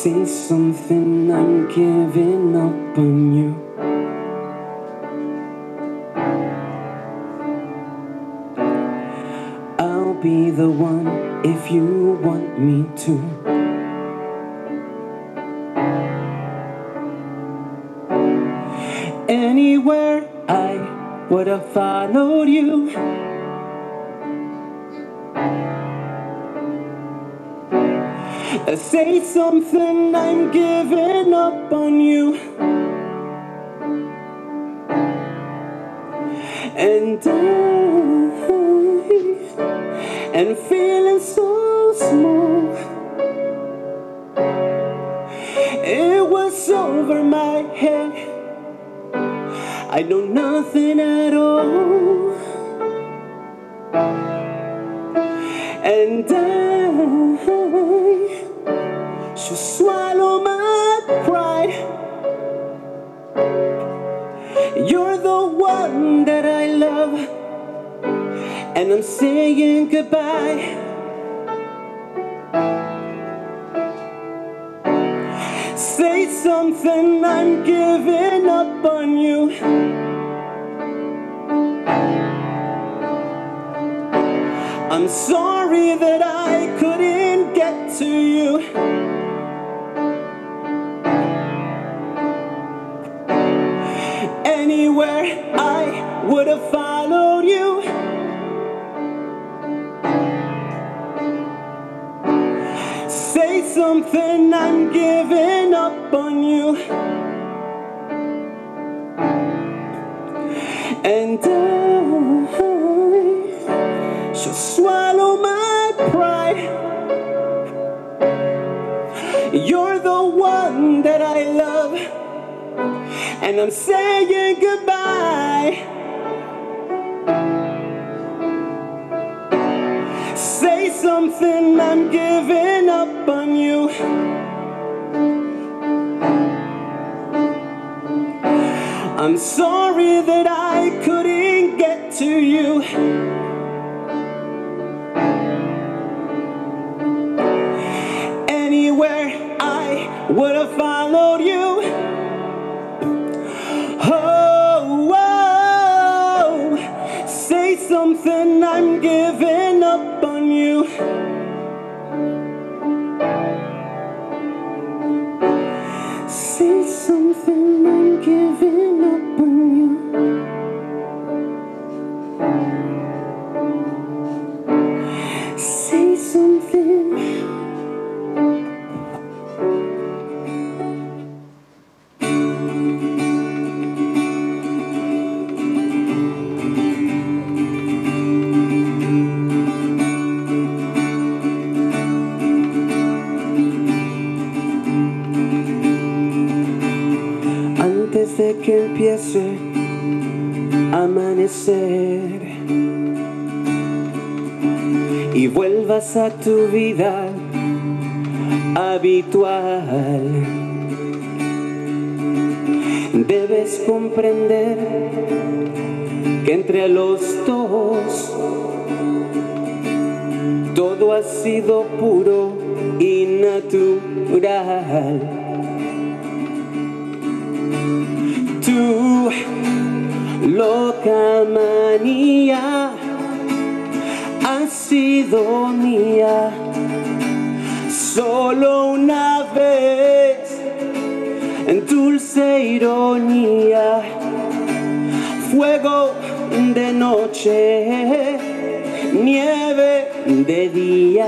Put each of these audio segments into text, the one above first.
Say something, I'm giving up on you. I'll be the one if you want me to. Anywhere I would have followed you. Say something, I'm giving up on you. And feeling so small. It was over my head. I know nothing at all. And I should swallow my pride. You're the one that I love, and I'm saying goodbye. Say something, I'm giving up on you. I'm sorry that I couldn't get to you. Anywhere I would have followed you. Say something, I'm giving up on you. And I shall swallow my pride. You're the one that I love, and I'm saying goodbye. Say something, I'm giving up on you. I'm sorry that I couldn't get to you. Anywhere I would have followed you. Oh, say something, I'm giving up on you. Say something, I'm giving up on you. Say something. Antes de que empiece a amanecer y vuelvas a tu vida habitual, debes comprender que entre los dos todo ha sido puro y natural. Tu loca manía ha sido mía solo una vez, en dulce ironía, fuego de noche, nieve de día.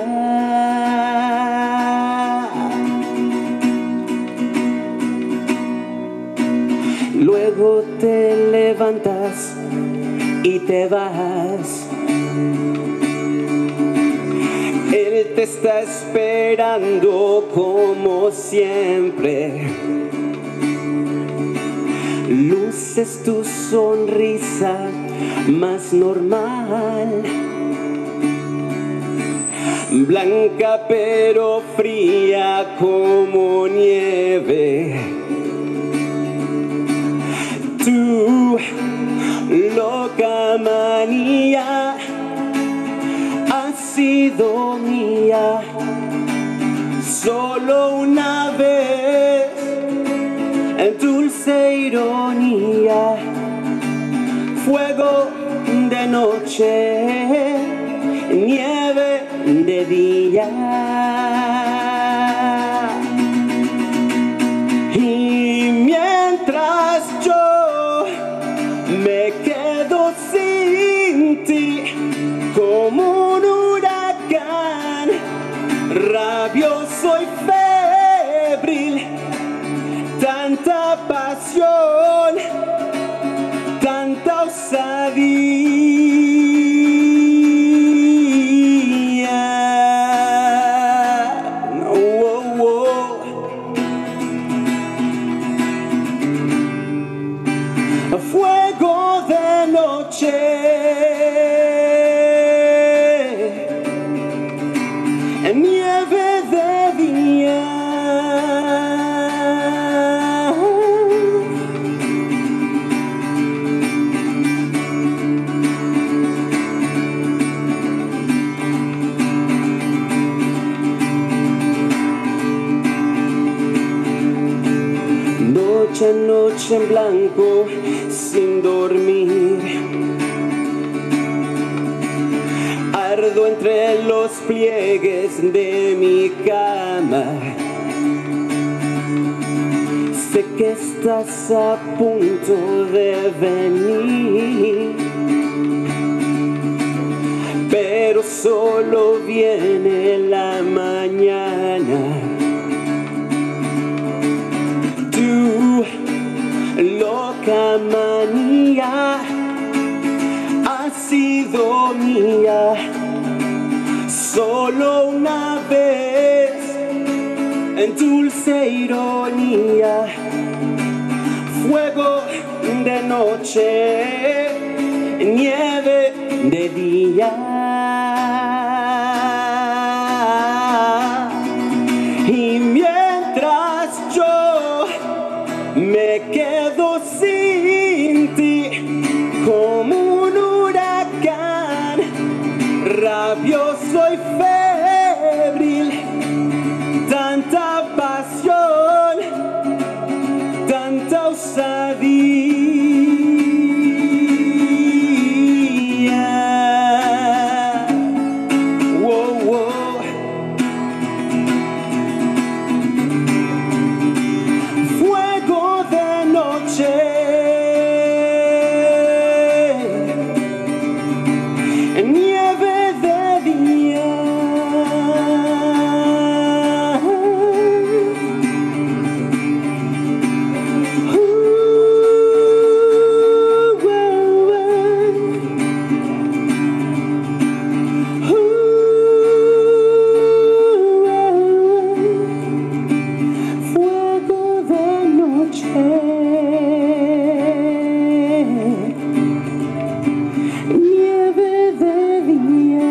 Luego te levantas y te vas. Él te está esperando como siempre. Luces tu sonrisa más normal, blanca pero fría como nieve. Tu loca manía ha sido mía solo una vez, en dulce ironía, fuego de noche, nieve de día. Y mientras yo me quedo sin ti, como un huracán, rabioso y febril, tanta pasión, tanta osadía. Oh, oh. Fuego de noche, nieve de día. Noche a noche en blanco, sin dormir, ardo entre los pliegues de mi cama. Sé que estás a punto de venir, pero solo viene la mañana. Tu loca manía ha sido mía solo una vez, en dulce ironía, fuego de noche, nieve de día. Y mientras yo me quedo sin ti, como un huracán, rabioso y febril, tanta pasión, tanta osadía. Oh, oh. Fuego de noche, nieve de día. Fuego de noche, nieve de día.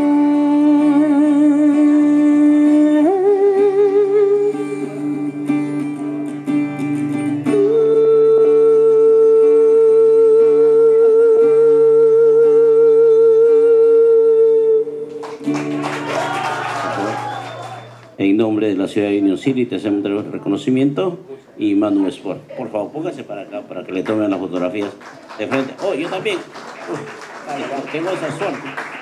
En nombre de la ciudad de Union City te hacemos el reconocimiento y Manu Sport. Por favor, póngase para acá para que le tomen las fotografías de frente. Oh, yo también. Tengo esa suerte.